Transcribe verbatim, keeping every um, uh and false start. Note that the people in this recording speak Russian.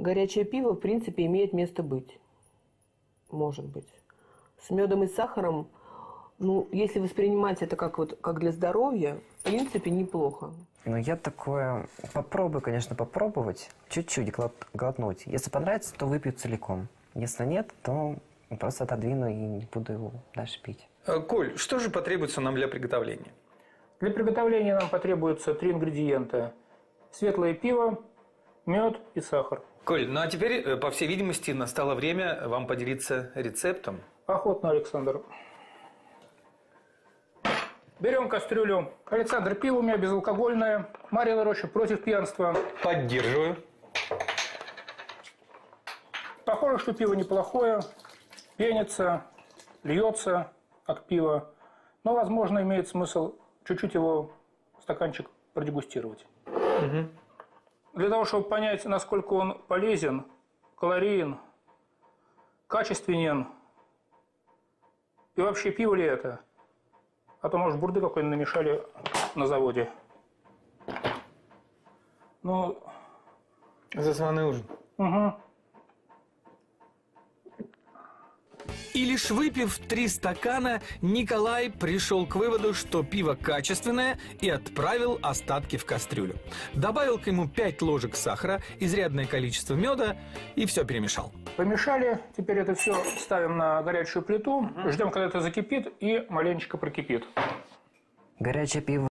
Горячее пиво, в принципе, имеет место быть. Может быть. С медом и сахаром, ну, если воспринимать это как, вот, как для здоровья, в принципе, неплохо. Ну, я такое попробую, конечно, попробовать, чуть-чуть глотнуть. Если понравится, то выпью целиком. Если нет, то просто отодвину и не буду его дальше пить. Коль, что же потребуется нам для приготовления? Для приготовления нам потребуется три ингредиента. Светлое пиво, мед и сахар. Коль, ну а теперь, по всей видимости, настало время вам поделиться рецептом. Охотно, Александр. Берем кастрюлю. Александр, пиво у меня безалкогольное. Марьина Роща против пьянства. Поддерживаю. Похоже, что пиво неплохое. Пенится, льется, как пиво. Но, возможно, имеет смысл чуть-чуть его стаканчик продегустировать. Угу. Для того, чтобы понять, насколько он полезен, калориен, качественен и вообще пиво ли это. А то, может, бурды какой-нибудь намешали на заводе. Ну... За званый ужин. Угу. И лишь выпив три стакана, Николай пришел к выводу, что пиво качественное, и отправил остатки в кастрюлю. Добавил к нему пять ложек сахара, изрядное количество меда и все перемешал. Помешали. Теперь это все ставим на горячую плиту. Ждем, когда это закипит и маленечко прокипит. Горячее пиво